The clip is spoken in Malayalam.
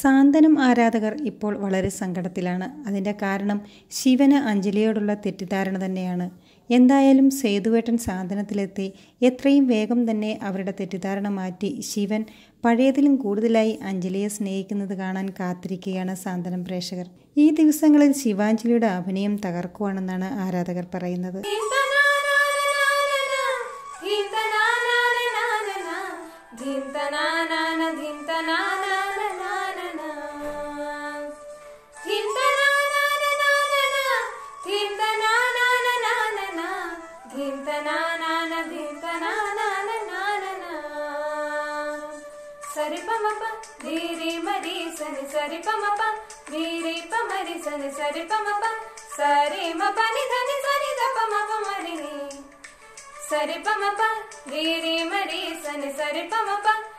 സാന്ത്വനം ആരാധകർ ഇപ്പോൾ വളരെ സങ്കടത്തിലാണ്. അതിൻ്റെ കാരണം ശിവന് അഞ്ജലിയോടുള്ള തെറ്റിദ്ധാരണ തന്നെയാണ്. എന്തായാലും സേതുവേട്ടൻ സാന്ത്വനത്തിലെത്തി എത്രയും വേഗം തന്നെ അവരുടെ തെറ്റിദ്ധാരണ മാറ്റി ശിവൻ പഴയതിലും കൂടുതലായി അഞ്ജലിയെ സ്നേഹിക്കുന്നത് കാണാൻ കാത്തിരിക്കുകയാണ് സാന്ത്വനം പ്രേക്ഷകർ. ഈ ദിവസങ്ങളിൽ ശിവാഞ്ജലിയുടെ അഭിനയം തകർക്കുവാണെന്നാണ് ആരാധകർ പറയുന്നത്. Sari pa ma pa, di ri ma ri sa ni sari pa ma pa.